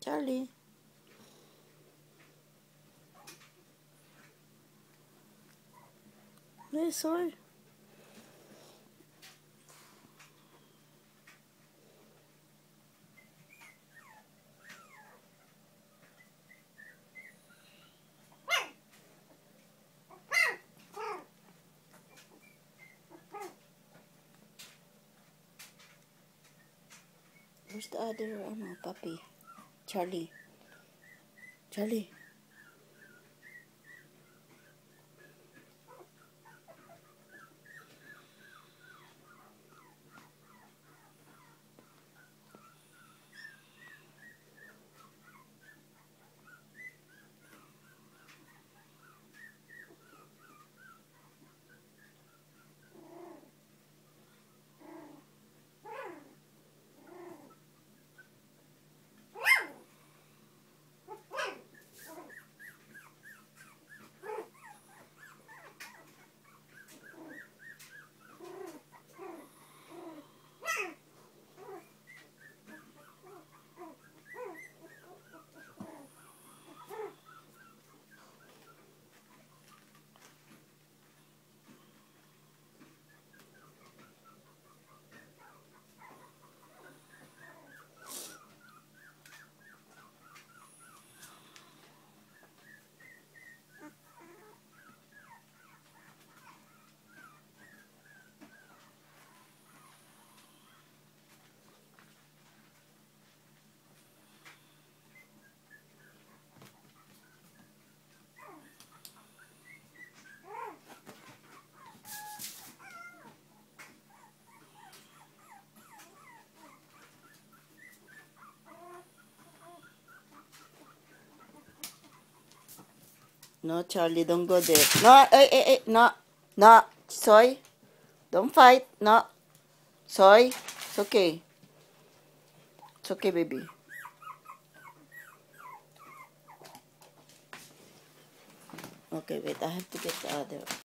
Charlie. Hey, sorry. Where's the other puppy? Charlie. Charlie. No, Charlie, don't go there. No, hey, no, no, Soy, don't fight, no, Soy, it's okay. It's okay, baby. Okay, wait, I have to get the other.